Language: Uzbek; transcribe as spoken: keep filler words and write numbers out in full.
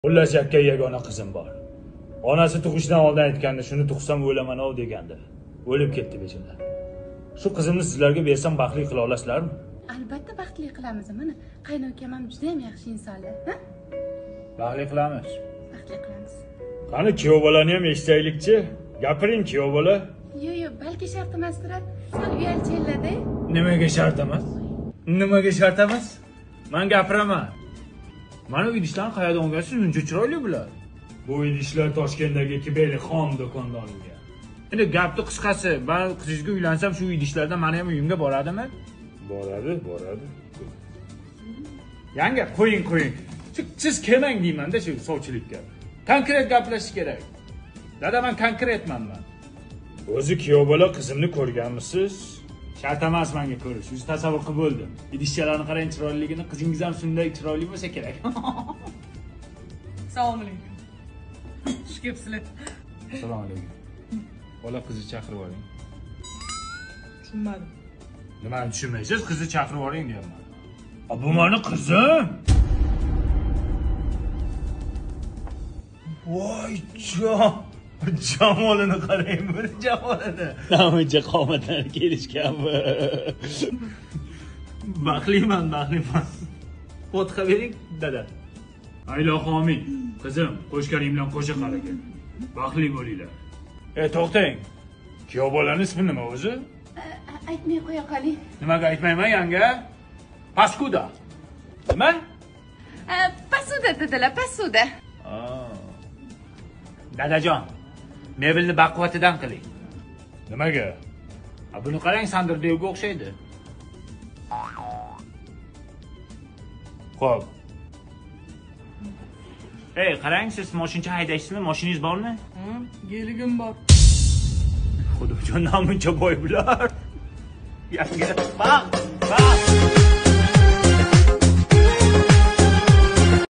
Xullas yakka yagona qizim bor. Onasi tug'ishdan oldin aytganda, shuni tug'sam o'laman-ov degandi. O'lib ketdi bechora. Shu qizimni sizlarga bersam baxtli qila olasizlarmi? Albatta baxtli qilamiz. Mana qaynukam ham juda ham yaxshi insonlar, ha? Baxtli qilamiz. Baxtli qilamiz. Qani kuyov bolani ham eshitaylikchi. Gapiring kuyov bola. Yo'q, yo'q, balki shart emasdir. Sal uyalchanglar-da. Nimaga shart emas? Nimaga shart emas? Men gapiraman. Mana bu idishlarni qayerdan olgansiz? Uncha chiroyli bular. Bu idishlar Toshkentdagi Kibeli xon do'kondan olingan. Endi gapni qisqasi, men qizingizga uylansam shu idishlardan meni ham uyimga boradimi? Boradi, boradi. Yanga, qo'ying, qo'ying. Siz kelmang deyman-da shu sovchilikka. Konkret gaplashish kerak. Dada, men konkretman men. O'zi kuyov bola qizimni ko'rganmisiz? Shart emas menga ko'rish. O'zi tasavvur qilib bo'ldim. Idishchalarni qarang chiroyliligini, qizingiz ham shunday chiroyli bo'lsa kerak. Assalomu alaykum. Xush kelibsizlar. Assalomu alaykum. Bola qizni chaqirib oling. Tushunmadim. Nimani tushunmaysiz? Qizni chaqirib oling deyapman. A bu meni qizim. Voy jon. Jamolini qarang, bir jamolini. Namuncha qomatlari kelishganmi? Baxtliman, baxtliman. Fotiha bering, dada. Ayloxomin, qizim, qo'shgaring bilan qo'sha qaragan. Baxtli bo'linglar. E, to'xtang. Kuyov bolaning ismi nima o'zi? Aytmay qo'ya qoling. Nimaga aytmayman, yanga? Paskuda. Nima? Pasuda dedilar, pasuda. Dadajon, mebelni baquvvatidan qiling. Nimaga? A buni qarang, sandirdevga o'xshaydi. Xo'p. Ey, qarang, siz mashincha haydaysizmi? Mashiningiz bormi? Ha, geligim bor. Xudojon, namuncha boy bular. Yanga, baq, baq.